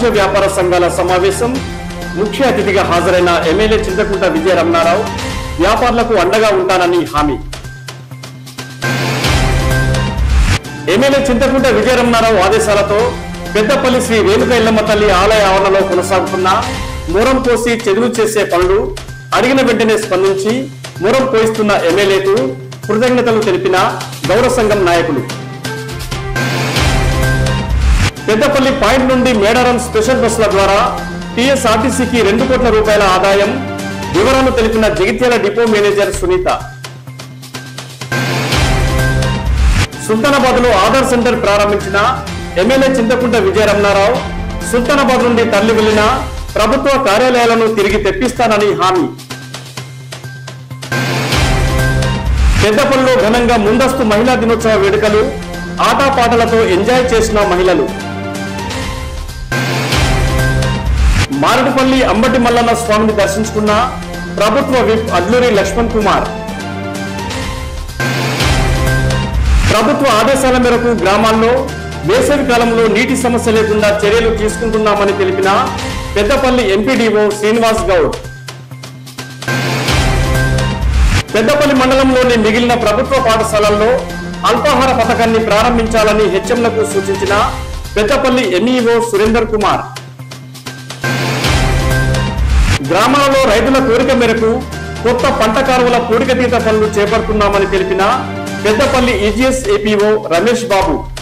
వాణిజ్య వ్యాపార సంఘాల సమావేశం. ముఖ్య అతిథిగా హాజరైన ఎమ్మెల్యే చింతకుంట విజయ రమణారావు వ్యాపారులకు అండగా ఉంటానని హామీ. ఎమ్మెల్యే చింతకుంట విజయ రమణారావు ఆదేశాలతో పెద్దపల్లి శ్రీ రేణుక ఎల్లమ్మ తల్లి ఆలయ ఆవరణలో కొనసాగుతున్న మూరం పోసి చెదులు చేసే పనులు అడిగిన వెంటనే స్పందించి మూరం పోయిస్తున్న ఎమ్మెల్యేకు కృతజ్ఞతలు తెలిపిన గౌరవ సంఘం నాయకులు. పెద్దపల్లి పాయింట్ నుండి మేడారం స్పెషల్ బస్సుల ద్వారా టీఎస్ఆర్టీసీకి 2 కోట్ల రూపాయల ఆదాయం. వివరాలు తెలిపిన జగిత్యాల డిపో మేనేజర్ సునీత. సుల్తానాబాద్ లో ఆధార్ సెంటర్ ప్రారంభించిన ఎమ్మెల్యే చింతకుంట విజయ రమణారావు సుల్తానాబాద్ నుండి తరలి వెళ్లిన ప్రభుత్వ కార్యాలయాలను తిరిగి తెప్పిస్తానని హామీ. పెద్దపల్లిలో ఘనంగా ముందస్తు మహిళా దినోత్సవ వేడుకలు. ఆటపాటలతో ఎంజాయ్ చేసిన మహిళలు. మారడుపల్లి అంబటి మల్లన్న స్వామిని దర్శించుకున్న ప్రభుత్వ విప్ అడ్లూరి లక్ష్మణ్ కుమార్. ప్రభుత్వ ఆదేశాల మేరకు గ్రామాల్లో వేసవి కాలంలో నీటి సమస్య లేకుండా చర్యలు తీసుకుంటున్నామని తెలిపిన పెద్దపల్లి ఎంపీడీఓ శ్రీనివాస్ గౌడ్. పెద్దపల్లి మండలంలోని మిగిలిన ప్రభుత్వ పాఠశాలల్లో అల్పాహార పథకాన్ని ప్రారంభించాలని హెచ్ఎంలకు సూచించిన పెద్దపల్లి ఎంఈఓ సురేందర్ కుమార్. గ్రామాలలో రైతుల కోరిక మేరకు కొత్త పంట కాలువల పూడికతీత పనులు చేపడుతున్నామని తెలిపిన పెద్దపల్లి ఈజీఎస్ ఏపీఓ రమేష్ బాబు.